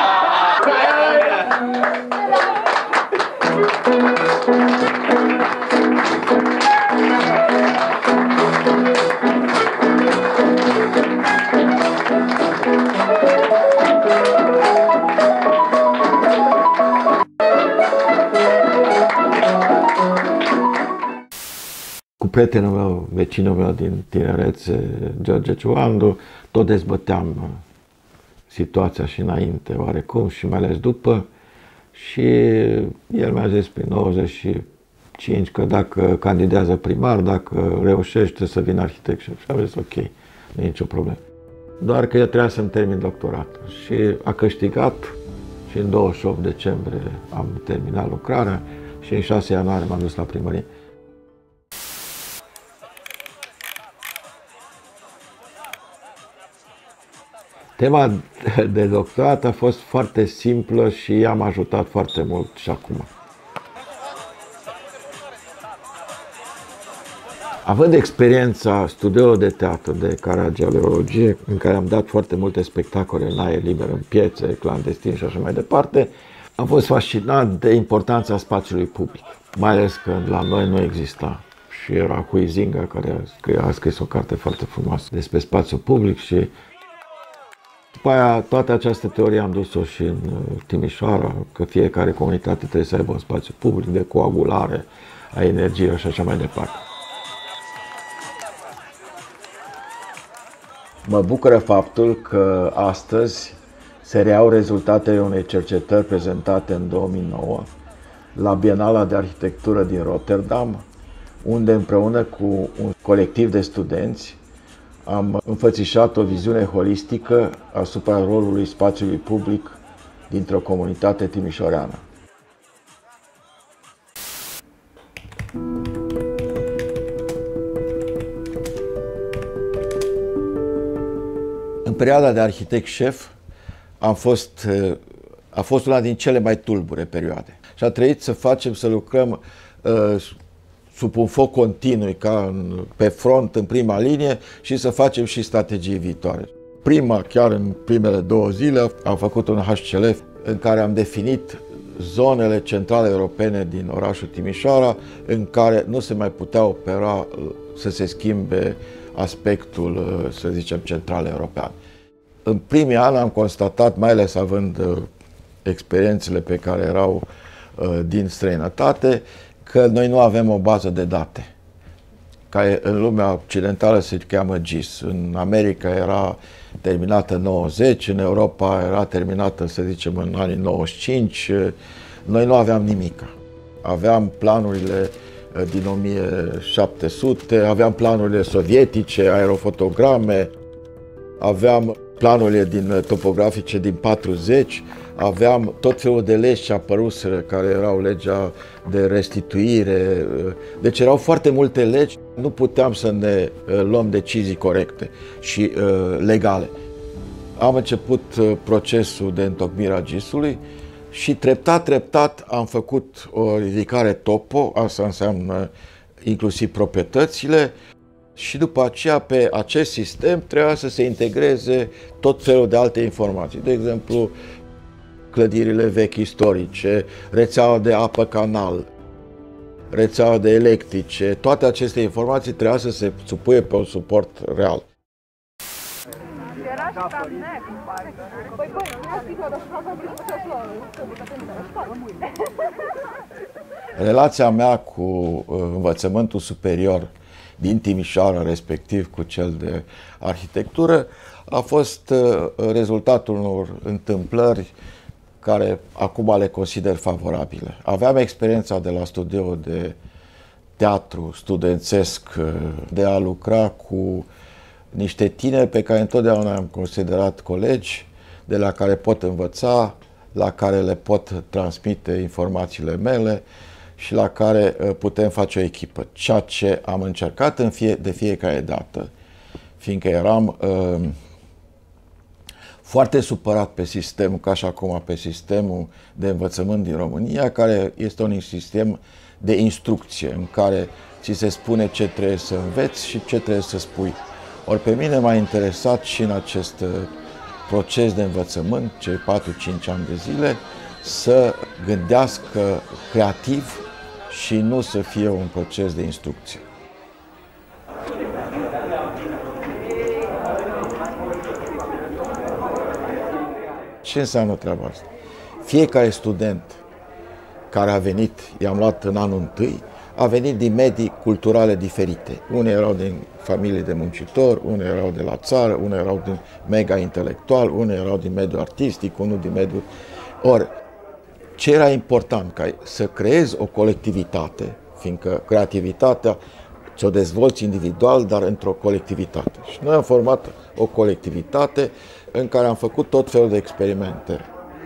Cu prietenul meu, vecinul meu din tinerețe, George Ciuandu, tot dezbăteam situația și înainte, oarecum, și mai ales după. Și el mi-a zis prin nouăzeci și cinci că dacă candidează primar, dacă reușește, trebuie să vină arhitect. Și am zis ok, nu e nicio problemă. Doar că eu trebuia să-mi termin doctoratul. Și a câștigat și în douăzeci și opt decembrie am terminat lucrarea și în șase ianuarie m-am dus la primărie. Tema de doctorat a fost foarte simplă și i-am ajutat foarte mult și acum. Având experiența studioului de teatru de caragialeologie, în care am dat foarte multe spectacole în aer liber, în piețe, clandestin și așa mai departe, am fost fascinat de importanța spațiului public, mai ales că la noi nu exista. Și era cu Izinga, care a scris o carte foarte frumoasă despre spațiul public și după aia, toată această teorie am dus-o și în Timișoara, că fiecare comunitate trebuie să aibă un spațiu public de coagulare a energiei și așa mai departe. Mă bucură faptul că astăzi se reiau rezultatele unei cercetări prezentate în două mii nouă la Bienala de Arhitectură din Rotterdam, unde împreună cu un colectiv de studenți am înfățișat o viziune holistică asupra rolului spațiului public dintr-o comunitate timișoreană. În perioada de arhitect șef am fost, a fost una din cele mai tulbure perioade și a trebuit să facem, să lucrăm uh, sub un foc continuu, ca în, pe front, în prima linie, și să facem și strategii viitoare. Prima, chiar în primele două zile, am făcut un H C L în care am definit zonele centrale europene din orașul Timișoara, în care nu se mai putea opera să se schimbe aspectul, să zicem, central european. În primii ani am constatat, mai ales având experiențele pe care erau din străinătate, că noi nu avem o bază de date, care în lumea occidentală se cheamă G I S. În America era terminată în nouăzeci, în Europa era terminată, să zicem, în anii nouăzeci și cinci. Noi nu aveam nimic. Aveam planurile din o mie șapte sute, aveam planurile sovietice, aerofotograme, aveam planurile din topografice din patruzeci, aveam tot felul de legi ce apăruseră, care erau legea de restituire. Deci erau foarte multe legi, nu puteam să ne luăm decizii corecte și uh, legale. Am început procesul de întocmire a G I S-ului și treptat, treptat am făcut o ridicare topo, asta înseamnă inclusiv proprietățile, și după aceea pe acest sistem trebuia să se integreze tot felul de alte informații. De exemplu, clădirile vechi istorice, rețeaua de apă canal, rețeaua de electrice, toate aceste informații trebuia să se supuie pe un suport real. Relația mea cu învățământul superior din Timișoara, respectiv cu cel de arhitectură, a fost rezultatul unor întâmplări care acum le consider favorabile. Aveam experiența de la studioul de teatru studențesc, de a lucra cu niște tineri pe care întotdeauna am considerat colegi, de la care pot învăța, la care le pot transmite informațiile mele și la care putem face o echipă. Ceea ce am încercat în fie, de fiecare dată, fiindcă eram uh, foarte supărat pe sistemul, ca și acum pe sistemul de învățământ din România, care este un sistem de instrucție, în care ți se spune ce trebuie să înveți și ce trebuie să spui. Ori pe mine m-a interesat și în acest proces de învățământ, cei patru cinci ani de zile, să gândească creativ și nu să fie un proces de instrucție. Ce înseamnă treaba asta? Fiecare student care a venit, i-am luat în anul întâi, a venit din medii culturale diferite. Unii erau din familii de muncitori, unii erau de la țară, unii erau din mega intelectual, unii erau din mediul artistic, unul din mediul... Ori, ce era important? Ca să creezi o colectivitate, fiindcă creativitatea ți-o dezvolți individual, dar într-o colectivitate. Și noi am format o colectivitate în care am făcut tot felul de experimente.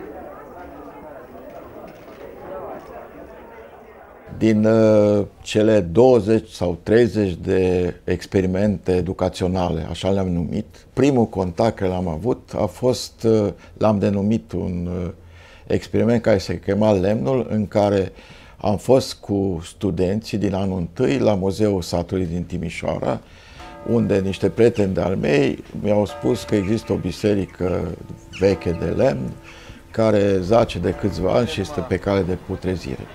Din uh, cele douăzeci sau treizeci de experimente educaționale, așa le-am numit, primul contact care l-am avut a fost, uh, l-am denumit un uh, experiment care se chema Lemnul, în care am fost cu studenții din anul întâi la Muzeul Satului din Timișoara, unde niște prieteni de-al mei mi-au spus că există o biserică veche de lemn care zace de câțiva ani și este pe cale de putrezire.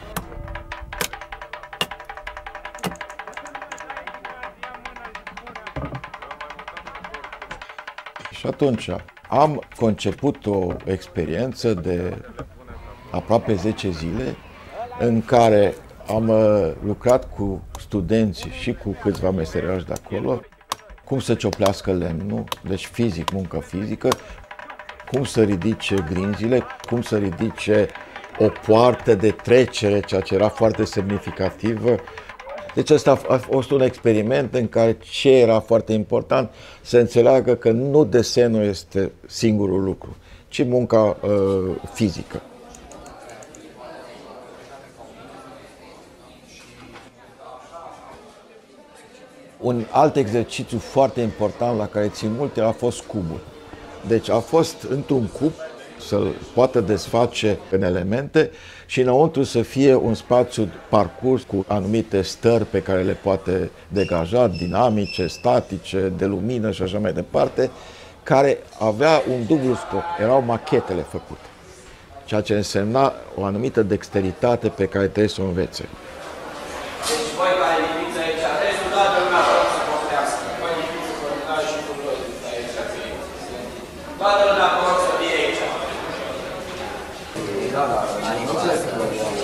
Și atunci am conceput o experiență de aproape zece zile în care am lucrat cu studenții și cu câțiva meseriași de acolo, cum să cioplească lemnul, deci fizic, muncă fizică, cum să ridice grinzile, cum să ridice o poartă de trecere, ceea ce era foarte semnificativă. Deci ăsta a fost un experiment în care ce era foarte important să înțeleagă că nu desenul este singurul lucru, ci munca uh, fizică. Un alt exercițiu foarte important la care țin mult a fost cubul. Deci a fost într-un cub să-l poată desface în elemente și înăuntru să fie un spațiu parcurs cu anumite stări pe care le poate degaja, dinamice, statice, de lumină și așa mai departe, care avea un dublu scop. Erau machetele făcute, ceea ce însemna o anumită dexteritate pe care trebuie să o învețe. Deci voi care viviți aici, restul toată lumea vreau să poftească. Voi viviți să coordinați și cu toți aici. Toată lumea vreau să fie aici. Da, da, nu înțeleg că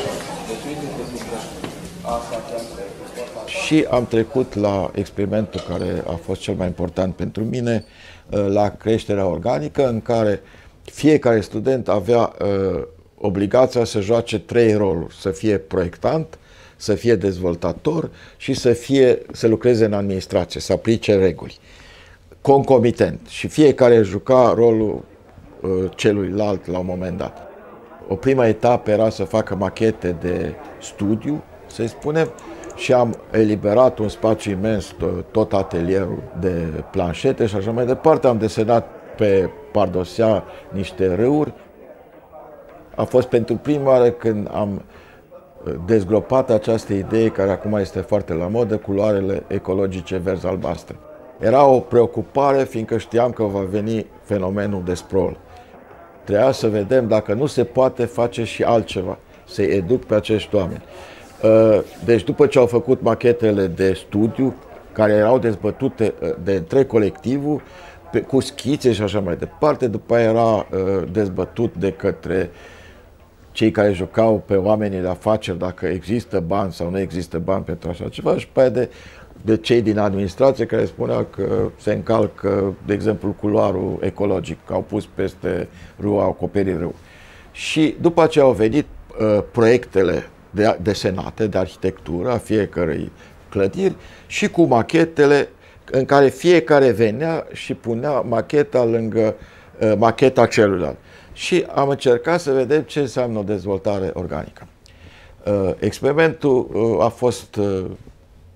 și am trecut la experimentul care a fost cel mai important pentru mine, la creșterea organică, în care fiecare student avea uh, obligația să joace trei roluri, să fie proiectant, să fie dezvoltator și să, fie, să lucreze în administrație, să aplice reguli, concomitent. Și fiecare juca rolul uh, celuilalt la un moment dat. O prima etapă era să facă machete de studiu, să-i spunem, și am eliberat un spațiu imens, tot atelierul de planșete și așa mai departe. Am desenat pe pardosea niște râuri. A fost pentru prima oară când am dezgropat această idee, care acum este foarte la modă, culoarele ecologice verzi-albastre. Era o preocupare, fiindcă știam că va veni fenomenul de sprawl. Trebuia să vedem dacă nu se poate face și altceva, să-i educ pe acești oameni. Deci după ce au făcut machetele de studiu, care erau dezbătute de întreg colectivul, pe, cu schițe și așa mai departe, după aia era dezbătut de către cei care jucau pe oamenii de afaceri, dacă există bani sau nu există bani pentru așa ceva, și pe aia de, de cei din administrație care spuneau că se încalcă, de exemplu, culoarul ecologic, că au pus peste râu, au acoperit râu. Și după aceea au venit uh, proiectele de, desenate de arhitectură a fiecărei clădiri și cu machetele în care fiecare venea și punea macheta lângă uh, macheta celuilalt. Și am încercat să vedem ce înseamnă o dezvoltare organică. Uh, experimentul uh, a fost uh,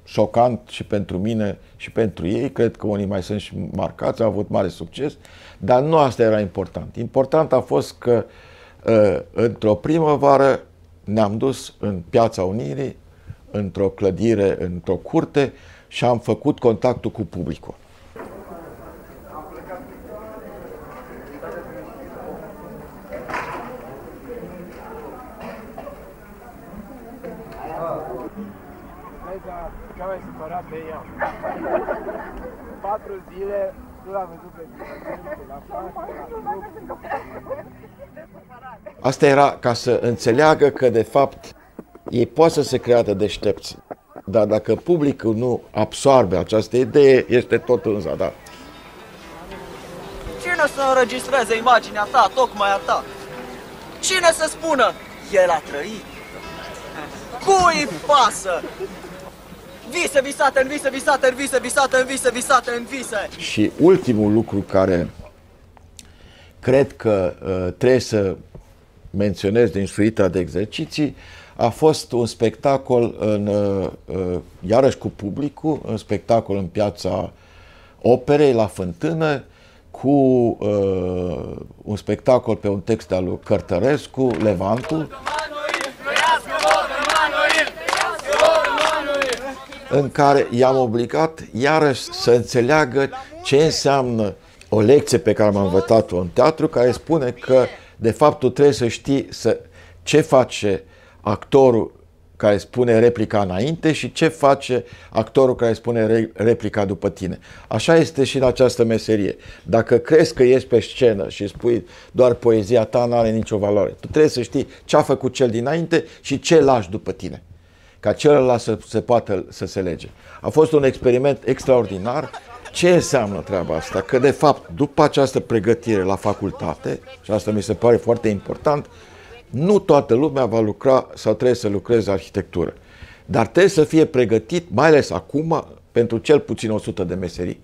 șocant și pentru mine și pentru ei. Cred că unii mai sunt și marcați, au avut mare succes, dar nu asta era important. Important a fost că într-o primăvară ne-am dus în Piața Unirii, într-o clădire, într-o curte și am făcut contactul cu publicul. Cea mai supărat pe ea. Patru zile nu l-am văzut pe la Asta era ca să înțeleagă că, de fapt, ei pot să se creadă deștepți, dar dacă publicul nu absorbe această idee, este tot în zadar. Cine să înregistreze imaginea ta, tocmai a ta? Cine să spună, el a trăit? Cui pasă? Vise visate în vise, visate în vise, visate în vise, visate în vise. Și ultimul lucru care cred că uh, trebuie să menționez din suita de exerciții a fost un spectacol, în, uh, uh, iarăși cu publicul, un spectacol în Piața Operei, la Fântână, cu uh, un spectacol pe un text al lui Cărtărescu, Levantul, în care i-am obligat iarăși să înțeleagă ce înseamnă o lecție pe care am învățat-o în teatru, care spune că, de fapt, tu trebuie să știi să, ce face actorul care spune replica înainte și ce face actorul care spune re, replica după tine. Așa este și în această meserie. Dacă crezi că ești pe scenă și spui doar poezia ta, nu are nicio valoare. Tu trebuie să știi ce a făcut cel dinainte și ce lași după tine, ca celălalt să se poată să se lege. A fost un experiment extraordinar. Ce înseamnă treaba asta? Că, de fapt, după această pregătire la facultate, și asta mi se pare foarte important, nu toată lumea va lucra sau trebuie să lucreze arhitectură. Dar trebuie să fie pregătit, mai ales acum, pentru cel puțin o sută de meserii.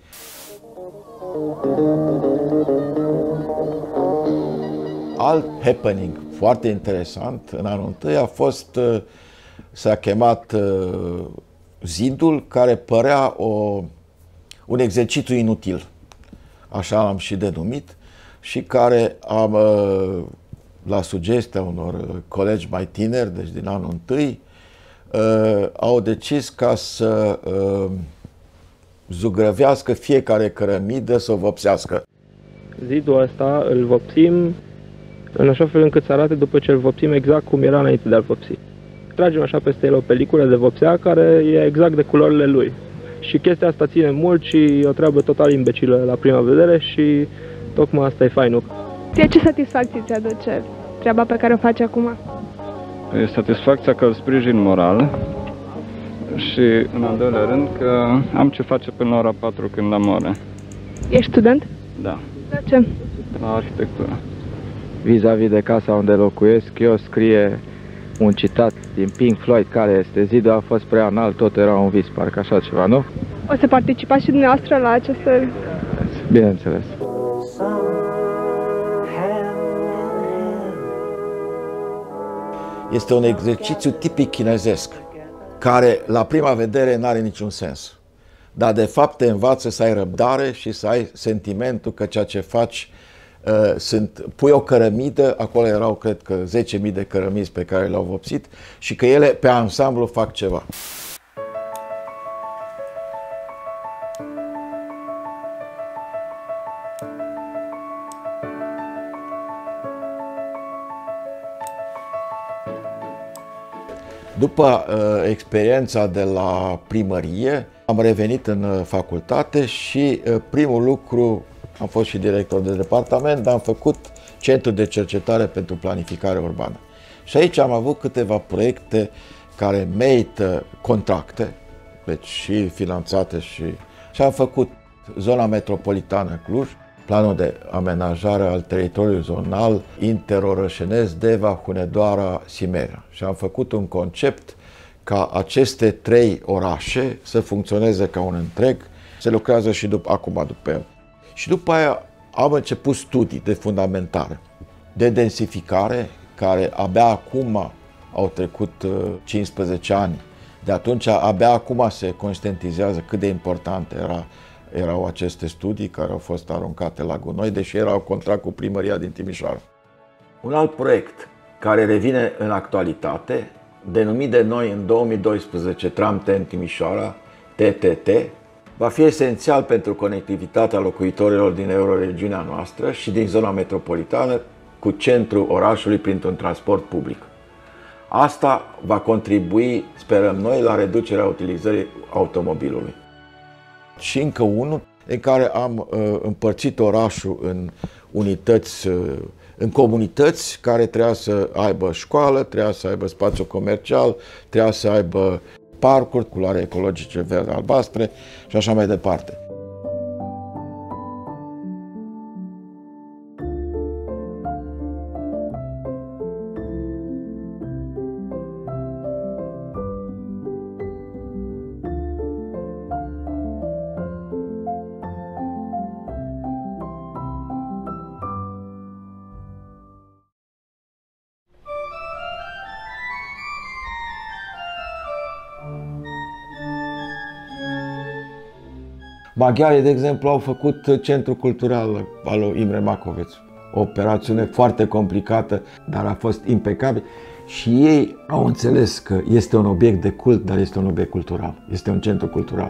Alt happening foarte interesant în anul întâi a fost, s-a chemat Zidul, care părea o, un exercițiu inutil, așa l-am și denumit, și care am, la sugestia unor colegi mai tineri, deci din anul întâi, au decis ca să zugrăvească fiecare cărămidă, să o vopsească. Zidul ăsta îl vopsim în așa fel încât să arate după ce îl vopsim exact cum era înainte de a-l vopsi. Tragem așa peste el o peliculă de vopsea care e exact de culorile lui. Și chestia asta ține mult și e o treabă total imbecilă la prima vedere și tocmai asta e fainul. Ție ce satisfacție ți aduce treaba pe care o faci acum? E satisfacția că îl sprijin moral și, în al doilea rând, că am ce face până la ora patru când am ore. Ești student? Da. La ce? La arhitectură. Vis-a-vis de casa unde locuiesc, eu scrie un citat din Pink Floyd, care este: zidul a fost prea înalt, tot era un vis, parcă așa ceva, nu? O să participați și dumneavoastră la aceste... Bineînțeles. Este un exercițiu tipic chinezesc, care la prima vedere nu are niciun sens. Dar de fapt te învață să ai răbdare și să ai sentimentul că ceea ce faci uh, sunt, pui o cărămidă, acolo erau cred că zece mii de cărămizi pe care le-au vopsit, și că ele pe ansamblu fac ceva. După uh, experiența de la primărie, am revenit în uh, facultate și uh, primul lucru, am fost și director de departament, dar am făcut Centru de Cercetare pentru Planificare Urbană. Și aici am avut câteva proiecte care merită contracte, deci și finanțate și... Și am făcut zona metropolitană Cluj, planul de amenajare al teritoriului zonal interorășenesc Deva, Hunedoara, Simerea. Și am făcut un concept ca aceste trei orașe să funcționeze ca un întreg. Se lucrează și după, acum după el. Și după aia am început studii de fundamentare, de densificare, care abia acum au trecut cincisprezece ani De atunci, abia acum se conștientizează cât de importante era, erau aceste studii care au fost aruncate la gunoi, deși erau contract cu primăria din Timișoara. Un alt proiect care revine în actualitate, denumit de noi în două mii doisprezece Tram T N Timișoara, T T T, va fi esențial pentru conectivitatea locuitorilor din euroregiunea noastră și din zona metropolitană cu centrul orașului printr-un transport public. Asta va contribui, sperăm noi, la reducerea utilizării automobilului. Și încă unul în care am uh, împărțit orașul în unități, uh, în comunități care trebuia să aibă școală, trebuia să aibă spațiu comercial, trebuia să aibă parcuri, culoare ecologice verde, albastre și așa mai departe. Maghiarii, de exemplu, au făcut centrul cultural al lui Imre Makovec. O operațiune foarte complicată, dar a fost impecabil. Și ei au înțeles că este un obiect de cult, dar este un obiect cultural. Este un centru cultural.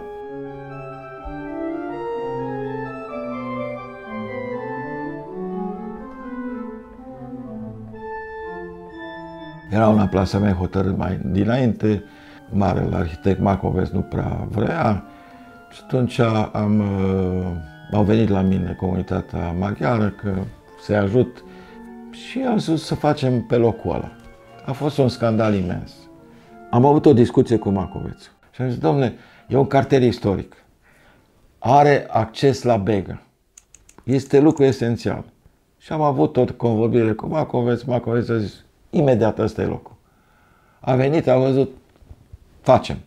Era un amplasament hotărât mai dinainte, marele arhitect Makovec nu prea vrea. Și atunci am, au venit la mine comunitatea maghiară că să-i ajut și am zis să facem pe locul ăla. A fost un scandal imens. Am avut o discuție cu Makovec și am zis, dom'le, e un cartier istoric. Are acces la Begă. Este lucru esențial. Și am avut tot convorbire cu Makovec. Makovec a zis, imediat ăsta e locul. A venit, a văzut, facem.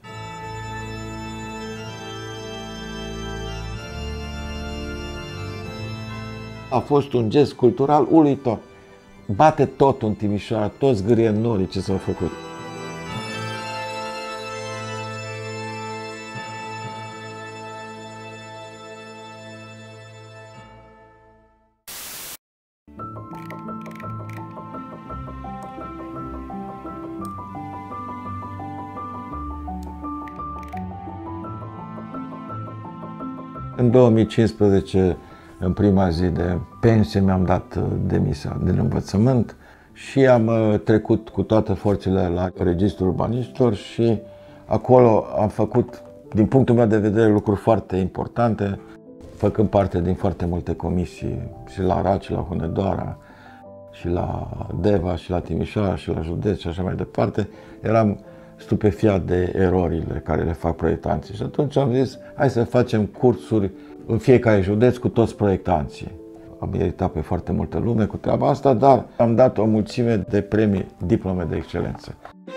A fost un gest cultural uluitor. Bate tot în Timișoara, toți gârie norii ce s-au făcut. În două mii cincisprezece, în prima zi de pensie, mi-am dat demisia din învățământ și am trecut cu toate forțele la Registrul Urbaniștilor și acolo am făcut, din punctul meu de vedere, lucruri foarte importante, făcând parte din foarte multe comisii, și la Raci, și la Hunedoara, și la Deva, și la Timișoara, și la județ și așa mai departe. Eram stupefiat de erorile care le fac proiectanții și atunci am zis, hai să facem cursuri în fiecare județ cu toți proiectanții. Am meritat pe foarte multă lume cu treaba asta, dar am dat o mulțime de premii, diplome de excelență.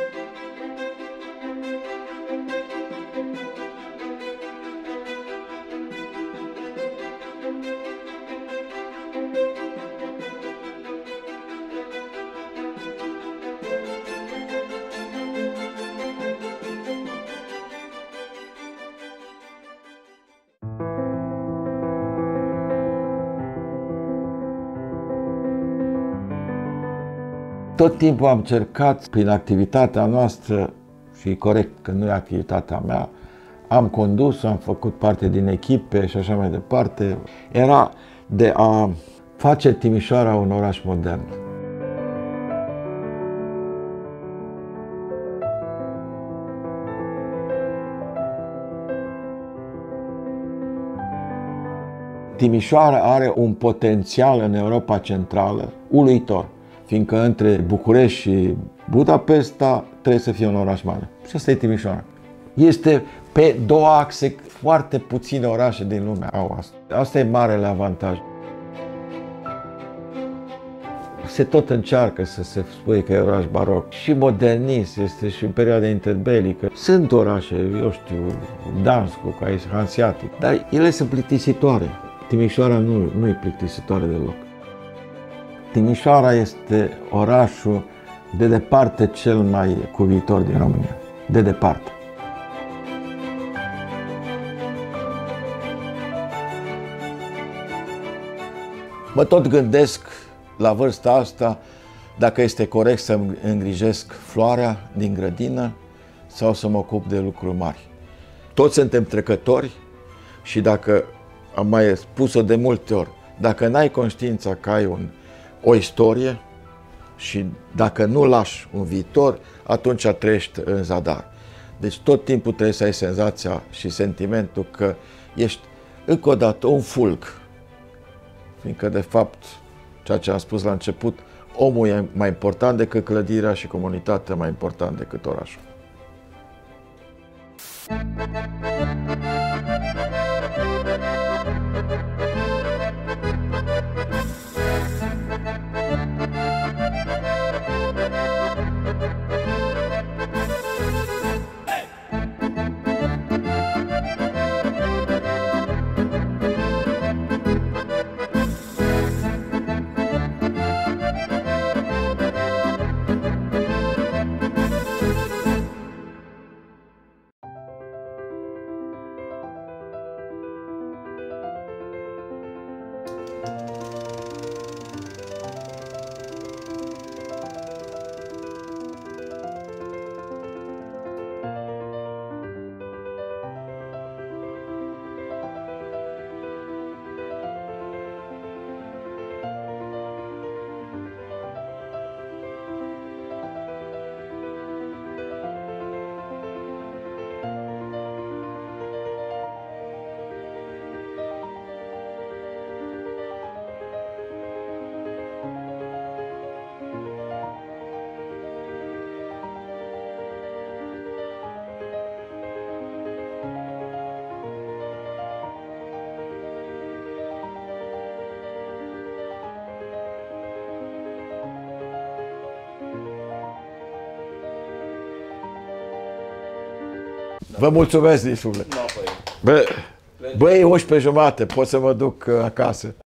Tot timpul am încercat, prin activitatea noastră, și corect că nu e activitatea mea, am condus, am făcut parte din echipe și așa mai departe, era de a face Timișoara un oraș modern. Timișoara are un potențial în Europa Centrală uluitor, fiindcă între București și Budapesta trebuie să fie un oraș mare. Și asta e Timișoara. Este pe două axe, foarte puține orașe din lume au asta. Asta e marele avantaj. Se tot încearcă să se spune că e oraș baroc și modernist, este și în perioada interbelică. Sunt orașe, eu știu, Gdansku, care este hanseatic, dar ele sunt plictisitoare. Timișoara nu, nu e plictisitoare deloc. Timișoara este orașul de departe cel mai cuviitor din România. De departe. Mă tot gândesc la vârsta asta dacă este corect să îngrijesc floarea din grădină sau să mă ocup de lucruri mari. Toți suntem trecători și dacă, am mai spus-o de multe ori, dacă n-ai conștiința că ai un, o istorie și dacă nu lași un viitor, atunci trăiești în zadar. Deci tot timpul trebuie să ai senzația și sentimentul că ești încă o dată un fulg. Fiindcă de fapt, ceea ce am spus la început, omul e mai important decât clădirea și comunitatea mai important decât orașul. Vă mulțumesc din suflet. Bă, băi, unsprezece jumate, pot să mă duc acasă.